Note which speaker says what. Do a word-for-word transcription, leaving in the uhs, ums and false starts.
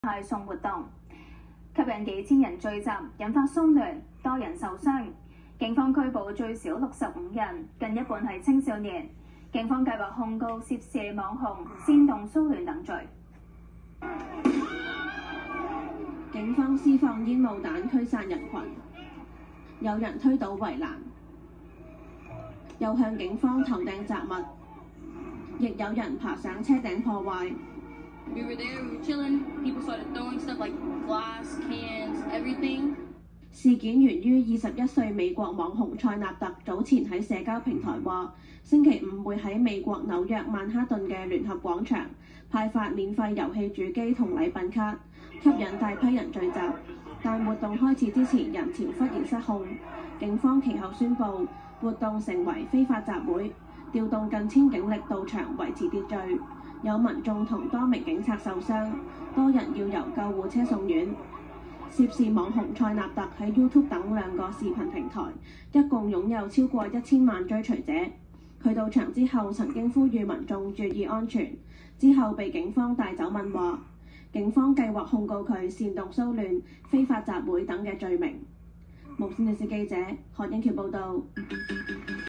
Speaker 1: 派送活動，吸引幾千人聚集，引發騷亂，多人受傷。警方拘捕最少六十五人，近一半係青少年。警方計劃控告涉事網紅煽動騷亂等罪。
Speaker 2: 警方施放煙霧彈驅散人群，有人推倒圍欄，又向警方投擲雜物，亦有人爬上車頂破壞。
Speaker 3: We were there, we were chilling. People started throwing stuff like glass, cans, everything.
Speaker 2: 事件源於二十一歲美國網紅塞納特早前喺社交平台話，星期五會喺美國紐約曼哈頓嘅聯合廣場派發免費遊戲主機同禮品卡，吸引大批人聚集。但活動開始之前，人潮忽然失控。警方其後宣布活動成為非法集會，調動近千警力到場維持秩序。有民眾同多名警察受傷，多人要由救護車送院。涉事網紅塞納特喺 YouTube 等兩個視頻平台，一共擁有超過一千萬追隨者。佢到場之後曾經呼籲民眾注意安全，之後被警方帶走問話。警方計劃控告佢煽動騷亂、非法集會等嘅罪名。無線電視記者何英喬報導。